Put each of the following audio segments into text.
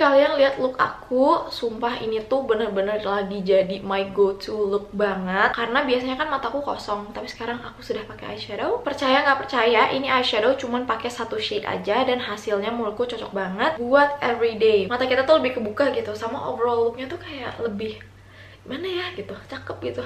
kalian lihat look aku, sumpah ini tuh bener-bener lagi jadi my go-to look banget. Karena biasanya kan mataku kosong, tapi sekarang aku sudah pakai eyeshadow. Percaya nggak percaya, ini eyeshadow cuman pakai satu shade aja dan hasilnya menurutku cocok banget buat everyday. Mata kita tuh lebih kebuka gitu, sama overall looknya tuh kayak lebih gimana ya gitu, cakep gitu.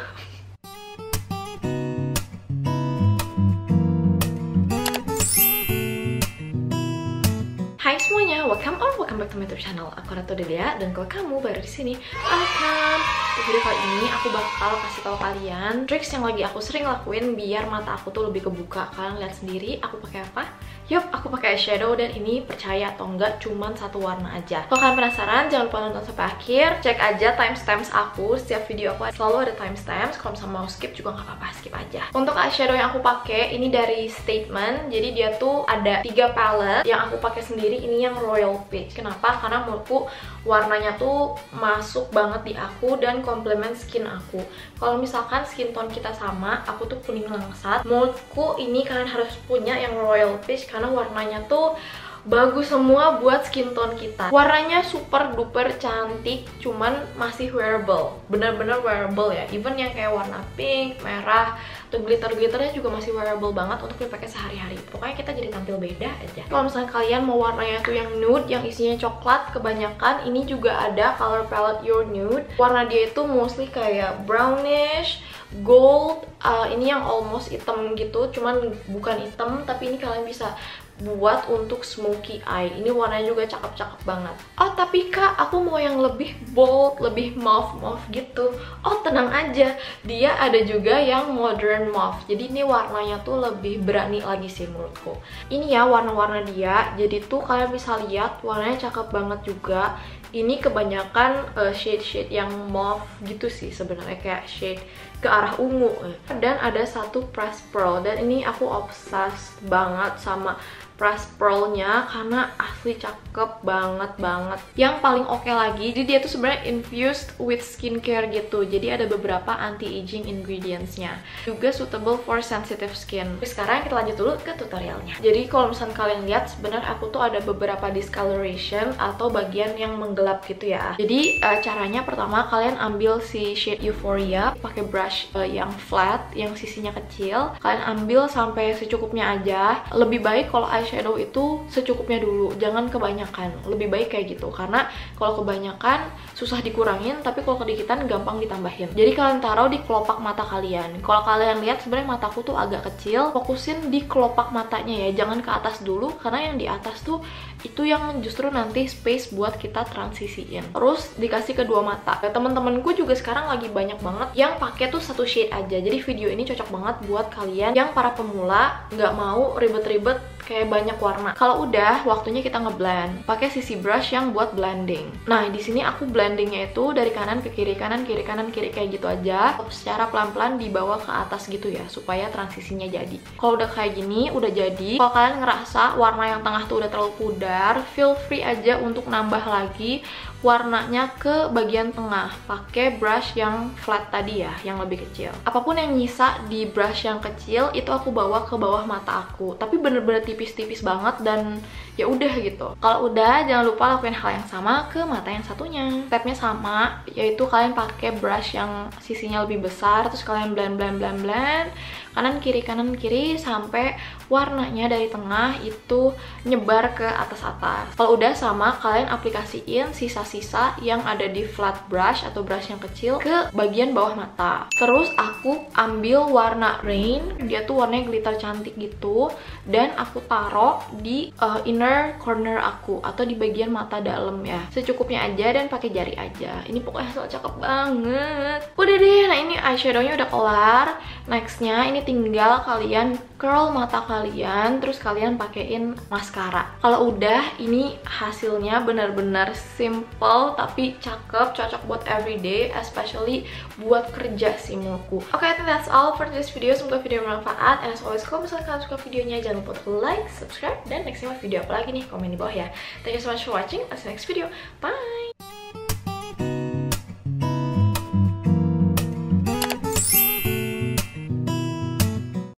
Hai semuanya, welcome back to my YouTube channel. Aku Ratu Delia, dan kalau kamu baru di sini, welcome. Di video kali ini aku bakal kasih tahu kalian tricks yang lagi aku sering lakuin biar mata aku tuh lebih kebuka. Kalian lihat sendiri aku pakai apa? Yup, aku pakai eyeshadow dan ini percaya atau enggak cuman satu warna aja. Kalau kalian penasaran, jangan lupa nonton sampai akhir. Cek aja timestamps aku, setiap video aku selalu ada timestamps. Kalau misalnya mau skip juga nggak apa-apa, skip aja. Untuk eyeshadow yang aku pakai ini dari Statement. Jadi dia tuh ada 3 palette. Yang aku pakai sendiri ini yang Royal Peach. Kenapa? Karena menurutku warnanya tuh masuk banget di aku dan komplement skin aku. Kalau misalkan skin tone kita sama, aku tuh kuning langsat. Menurutku ini kalian harus punya yang Royal Peach karena warnanya tuh bagus semua buat skin tone kita. Warnanya super duper cantik, cuman masih wearable, bener-bener wearable ya. Even yang kayak warna pink, merah, atau glitter-glitternya juga masih wearable banget untuk dipakai sehari-hari. Pokoknya kita jadi tampil beda aja. Kalau misalnya kalian mau warnanya tuh yang nude, yang isinya coklat kebanyakan, ini juga ada color palette Your Nude. Warna dia itu mostly kayak brownish, gold, ini yang almost hitam gitu, cuman bukan hitam, tapi ini kalian bisa buat untuk smoky eye. Ini warnanya juga cakep-cakep banget. Oh tapi kak, aku mau yang lebih bold, lebih mauve gitu. Oh tenang aja, dia ada juga yang modern mauve. Jadi ini warnanya tuh lebih berani lagi sih menurutku. Ini ya warna-warna dia. Jadi tuh kalian bisa lihat warnanya cakep banget juga. Ini kebanyakan shade-shade yang mauve gitu sih sebenarnya, kayak shade ke arah ungu. Dan ada satu pressed pearl, dan ini aku obsessed banget sama pressed pearl-nya karena asli cakep banget. Yang paling oke lagi, jadi dia tuh sebenarnya infused with skincare gitu. Jadi ada beberapa anti-aging ingredients-nya. Juga suitable for sensitive skin. Sekarang kita lanjut dulu ke tutorialnya. Jadi kalau misalnya kalian lihat, sebenarnya aku tuh ada beberapa discoloration atau bagian yang menggelap gitu ya. Jadi caranya pertama kalian ambil si shade Euphoria, pakai brush yang flat, yang sisinya kecil. Kalian ambil sampai secukupnya aja. Lebih baik kalau eyeshadow itu secukupnya dulu, jangan kebanyakan. Lebih baik kayak gitu, karena kalau kebanyakan susah dikurangin, tapi kalau kedikitan gampang ditambahin. Jadi kalian taruh di kelopak mata kalian. Kalau kalian lihat sebenarnya mataku tuh agak kecil, fokusin di kelopak matanya ya, jangan ke atas dulu, karena yang di atas tuh itu yang justru nanti space buat kita transisiin. Terus dikasih kedua mata. Temen-temenku juga sekarang lagi banyak banget yang pakai tuh satu shade aja. Jadi video ini cocok banget buat kalian yang para pemula, nggak mau ribet-ribet kayak banyak warna. Kalau udah waktunya kita ngeblend, pakai sisi brush yang buat blending. Nah di sini aku blendingnya itu dari kanan ke kiri, kanan kiri, kanan kiri kayak gitu aja, secara pelan-pelan dibawa ke atas gitu ya, supaya transisinya jadi. Kalau udah kayak gini, udah jadi. Kalau kalian ngerasa warna yang tengah tuh udah terlalu pudar, feel free aja untuk nambah lagi warnanya ke bagian tengah, pakai brush yang flat tadi ya, yang lebih kecil. Apapun yang nyisa di brush yang kecil itu aku bawa ke bawah mata aku, tapi bener-bener tipis-tipis banget dan ya udah gitu. Kalau udah, jangan lupa lakuin hal yang sama ke mata yang satunya. Stepnya sama, yaitu kalian pakai brush yang sisinya lebih besar, terus kalian blend kanan kiri sampai warnanya dari tengah itu nyebar ke atas. Kalau udah sama, kalian aplikasiin sisa-sisa yang ada di flat brush atau brush yang kecil ke bagian bawah mata. Terus aku ambil warna Rain, dia tuh warnanya glitter cantik gitu, dan aku taruh di inner corner aku atau di bagian mata dalam ya, secukupnya aja dan pakai jari aja. Ini pokoknya so cakep banget. Udah deh, nah ini eyeshadownya udah kelar. Nextnya ini tinggal kalian curl mata kalian, terus kalian pakein maskara. Kalau udah, ini hasilnya benar-benar simple tapi cakep, cocok buat everyday, especially buat kerja sih menurutku. Oke, I think that's all for this video. Semoga video bermanfaat, and as always kalau misalnya kalian suka videonya, jangan lupa untuk like, subscribe, dan nextnya mau video apa lagi nih, komen di bawah ya. Thank you so much for watching. I'll see you next video. Bye!